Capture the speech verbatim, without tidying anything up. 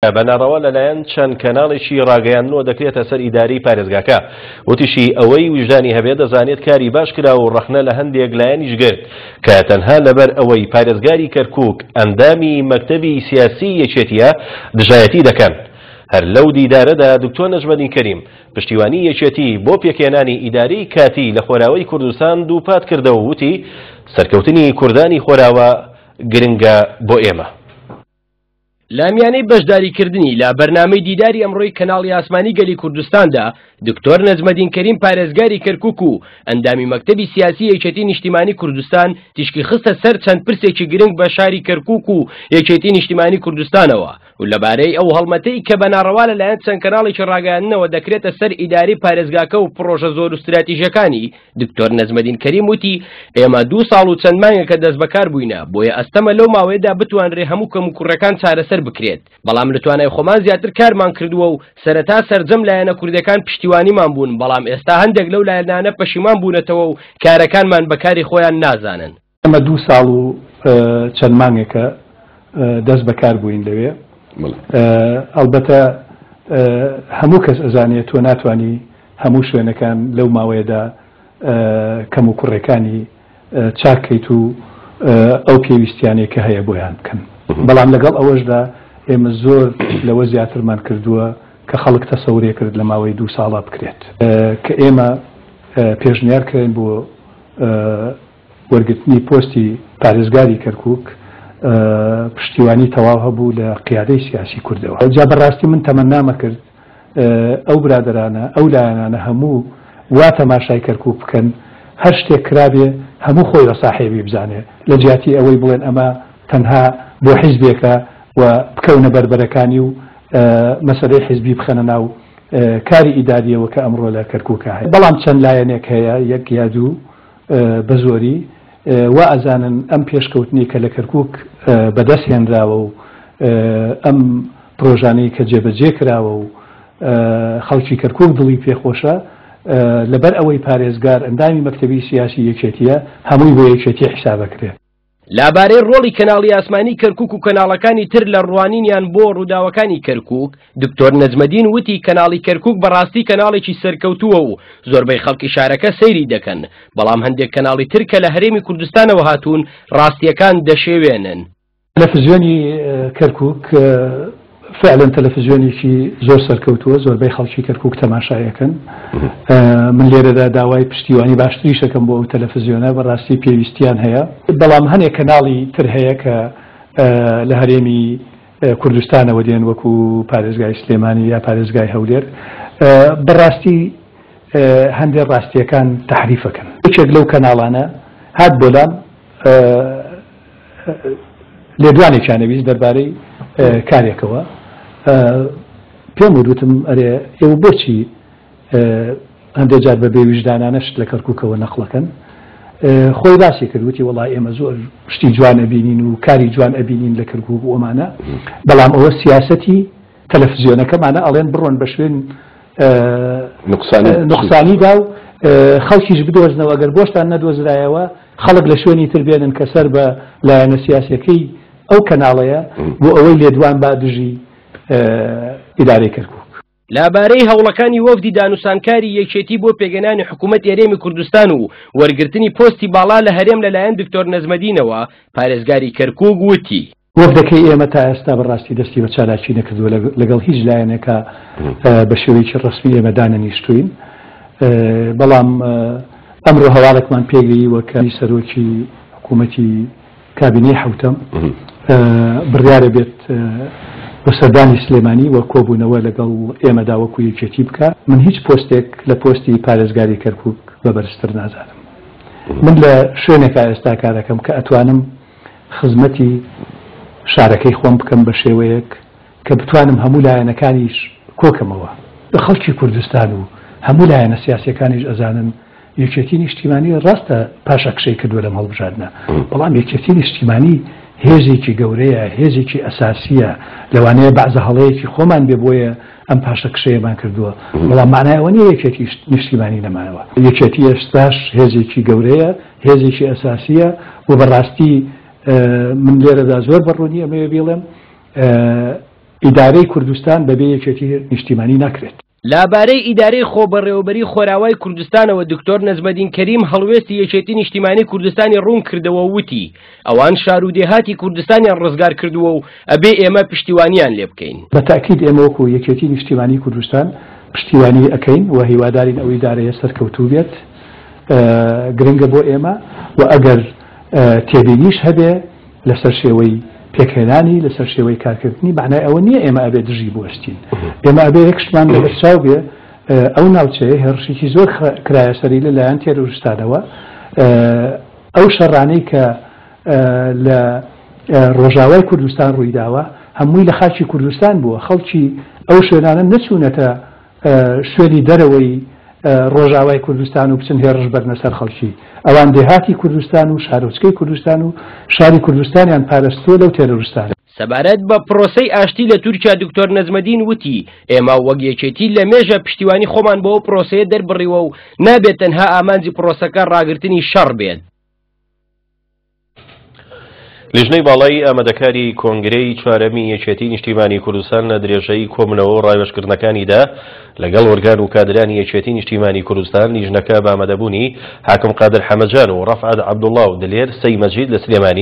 بەناڕەوە لەلایەن چەند کەناڵێکی ڕاگەیاندنەوە دەکرێتە سەر ئیداری پارێزگاکە. وتیشی ئەوەی وجدانی هەبێت دەزانێت کاری باش کراوە و ڕەخنە لە هەندێک لایەنیش گرت کە تەنها لەبەر ئەوەی پارێزگاری کەرکووک ئەندامی مەکتەبی سیاسی یەکێتیە دژایەتی دەکەن. هەر لەو دیدارەدا دکتۆر نەجمەدین کەریم پشتیوانی یەکێتی بۆ پێکهێنانی ئیدارەی کاتی لە خۆراوەی کوردستان دووپات کردەوە و وتی سەرکەوتنی کوردانی خۆراوە گرنگە بۆ ئێمە. لامیانەی بەشداریکردنی لە بەرنامەی دیداری ئەمڕۆی کەناڵی ئاسمانی گەلی کوردستاندا دکتۆر نەجمەدین کەریم پارێزگاری کەرکووک و ئەندامی مەکتەبی سیاسی یەکێتی نیشتیمانی کوردستان تیشکی خستە سەر چەند پرسێکی گرنگ بە شاری کەرکووک و یەکێتی نیشتیمانی کوردستانەوە و لەبارەی ئەو هەڵمەتەی کە بەناڕەوا لەلایەن چەند کەناڵێکی ڕاگەیاندنەوە دەکرێتە سەر ئیداری پارێزگاکە و پرۆژە زۆر و استراتیژیەکانی دکتۆر نەجمەدین کەریم وتی ئێمە دوو ساڵ و چەند مانگێکە دەست بەکار بووینە بۆیە ئەستەمە لەو ماوەیەدا بتوانرێ هەموو کەم و کوڕەکان چارەسەر بکرێت بەڵام لە توانای خۆمان زیاتر کارمان کردووە و سەرەتا سەرجەم لایەنە کوردەکان پشتیوانیمان بوون بەڵام ئێستا هەندێک لەو لایەنانە پەشیمان بوونەتەوە و کارەکانمان بەکاری خۆیان نازانن. ئەمە دوو ساڵ و چەند مانگێکە دەست بەکار بووین لەوێ. ئەلبەتە هەموو کەس ئەزانێت تۆ ناتوانانی هەموو شوێنەکان لەو ماوەیەدا کەم و کوڕەکانی چاکەیت و ئەو پێویستیانەیە کە هەیە بۆیان بکەن. بەڵام لەگەڵ ئەوەشدا ئێمە زۆر لەوە زیاترمان کردووە کە خەڵک تەسەورێ کرد لە ماوەی دوو ساڵا بکرێت کە ئێمە پێشنیار کردن بۆ وەرگرتنی پۆستی پارێزگاری کەرکووک پشتیوانی تەواو هەبوو لە قیادەی سیاسی کوردەوە. جا بەڕاستی من تەمەنامە کرد ئەو برادرانە ئەو لایەنانە هەموو وا تەماشای کەرکووک بکەن هەر شتێک کرابێ هەموو خۆی ڕەساحێبی بزانێ لە جیاتی ئەوەی بڵێن ئەمە تەنها بۆ حیزبێکە و بکەونە بەربەرەکانی و مەسەلەی حیزبی بخەنە ناو کاری ئیداریەوە کە ئەمڕۆ لە کەرکووکە هەیە. بەڵام چەند لایەنێک هەیە یەک یا دوو بە زۆری وا ئەزانن ئەم پێشکەوتنی کە لە کەرکووک بەدەست هێنراوە و ئەم پرۆژانەی کە جێبەجێ کراوە و خەڵکی کەرکووک دڵی پێخۆشە لەبەر ئەوەی پارێزگار ئەندامی مەکتەبی سیاسی یەکێتیە هەمووی بۆ یەکێتی حسابەکرێت. لەبارەی ڕۆڵی کەناڵی ئاسمانی کەرکووک و کەناڵەکانی تر لە ڕوانینیان بۆ ڕووداوەکانی کەرکووک دکتۆر نەجمەدین وتی کەناڵی کەرکووک بەڕاستی کەناڵێکی سەرکەوتووە و زۆربەی خەڵکی شارەکە سەیری دەکەن بەڵام هەندێک کەناڵی تر کە لە هەرێمی کوردستانەوە هاتوون ڕاستیەکان دەشێوێنن. تەلەڤیزیۆنی کەرکووک فعلا تەلەڤیزیۆنێکی زۆر سەرکەوتووە زۆربەی خەڵکی کەرکووک تەماشایەکەن. من لێرەدا داوای پشتیوانی باشتریشەکەم بۆ ئەو تەلەڤیزیۆنە بەڕاستی پێویستیان هەیە بەڵام هەنێک کەناڵی تر هەیە کە لە هەرێمی کوردستانەوە دێن وەکو پارێزگای سلێمانی یا پارێزگای هەولێر بەڕاستی هەندێک ڕاستیەکان تەحریفەکەن. یەکێک لەو کەناڵانە هات بۆلام لێدوانێکیان نەویست دەربارەی کارێکەوە پێم وتم ئەرێ ئێوە بۆچی هەندێک جار بە بێویژدانانە شت لە کەرکووکەوە نەخڵەکەن خۆی باسی کردوتی وڵای ئێمە زۆر شتی جوان ئەبینین و کاری جوان ئەبینین لە کەرکووک و ئەمانە بەڵام ئەوە سیاسەتی تەلەڤیزیۆنەکەمانە ئەڵێن بڕۆن بە شوێن نوقسانیدا و خەڵکیش بدۆزنەوە ئەگەر بۆشتان نەدۆزرایەوە خەڵک لە شوێنی تر بێنن کە سەر بە لایەنە سیاسەکەی ئەو کەناڵەیە بۆ ئەوەی لێدوان با دژی ئیدارەی کەرکووک. لەبارەی هەوڵەکانی وەفدی دانوسانکاری یەکێتی بۆ پێگەنانی حکوومەت هەرێمی کوردستان و وەرگرتنی پۆستی باڵا لە هەرێم لەلایەن دکتۆر نەجمەدینەوە پارێزگاری کەرکووک وتی وەفدەکەی ئێمە تا ئێستا بەڕاستی دەستی بە چالاکی نەکردووە لەگەڵ هیچ لایەنێکە بە شێوەیەکی ڕسمی ئێمە دانەنیشتوین بەڵام ئەمڕۆ هەواڵێکمان پێگەیوە کە سەرۆکی حکوومەتی کابینەی حوتەم بڕیارە بێت بە سەردانی سلێمانی وە کۆبوونەوە لەگەڵ ئێمەدا وەکو یەکێتی بکە. من هیچ پۆستێک لە پۆستی پارێزگاری کەرکووک بەبەرزتر نازانم. من لە شوێنێکا ئێستا کارەکەم کە ئەتوانم خزمەتی شارەکەی خۆم بکەم بە شێوەیەک کە بتوانم هەموو لایەنەکانیش کۆکەمەوە بە خەڵکی کوردستان و هەموو لایەنە سیاسیەکانیش ئەزانن یەکێتی نیشتیمانی ڕاستە پاشەکشەی کردووە لەم هەڵبژاردنە بەڵام یەکێتی نیشتیمانی هێزێکی گەورەیە هێزێکی ئەساسیە لەوانەیە بەعزە هەڵەیەکی خۆمان بێ بۆیە ئەم پاشەکشەیەمان کردووە بەڵام معنایەوە نیە یەکێتی نیشتیمانی نەمایەوە. یەکێتی ئێستاش هێزێکی گەورەیە هێزێکی ئەساسیە و بەڕاستی من لێرەدا زۆر بەڕوونی ئەمەوێ بڵێم ئیدارەی کوردستان بەبێ یەکێتی نیشتیمانی ناکرێت. لابارەی ئیدارەی خۆبەڕێوەبەری خۆراوای کوردستانەوە دکتۆر نەجمەدین کەریم هەڵوێستی یەکێتی نیشتیمانی کوردستانی ڕوون کردەوە وتی ئەوان شار و دێهاتی کوردستانیان ڕزگار کردووە و ئەبێ ئێمە پشتیوانیان لێ بکەین. بەتاکید ئێمە وەکو یەکێتی نیشتیمانی کوردستان پشتیوانی ئەەکەین و هیوادارین ئەو ئیدارەیە سەرکەوتوو بێت گرنگە بۆ ئێمە و ئەگەر تێبینیش هەبێ لەسەر شێوەی پێکهێنانی لەسەر شێوەی کارکردنی معنای ئەوە نییە ئێمە ئەبێ دژی بوەستین ئێمە ئەبێ یەکشمان لەبەرچاو بێ ئەو ناوچەیە هێرشێکی زۆر کرایە سەری لەلایەن تێرۆریستانەوە ئەو شەڕانەی کە لە ڕۆژاوای کوردستان ڕوویداوە هەمووی لە خاچی کوردستان بووە خەڵکی ئەو شوێنانە نەچوونەتە شوێنی دەرەوەی ڕۆژاوای کوردستان و بچن هێرش بەرنە سەر خەڵکی ئەوان دێهاتی کوردستان و شارۆچکەی کوردستان و شاری کوردستانیان پاراستووە لەو تێرۆریستانە. سەبارەت بە پرۆسەی ئاشتی لە تورکیا دکتۆر نەجمەدین وتی ئێمە وەک یەکێتی لە مێژە پشتیوانی خۆمان بەوە پرۆسەیە دەربڕیوە و نابێت تەنها ئامانجی پرۆسەکە ڕاگررتنی شەڕ بێت. لیژنەی باڵای ئامادەکاری کۆنگرەی چوارەمی یەکێتی نیشتیمانی کوردستان لە درێژەی کۆبوونەوە و ڕایوەشکردنەکانیدا لەگەڵ وەرگان و کادرانی یەکێتی نیشتیمانی کوردستان لیژنەکە بە ئامادەبوونی حاکم قادر حەمەدجان و ڕەفعەت عەبدوڵڵا و دلێر سەی مەجید لە سلێمانی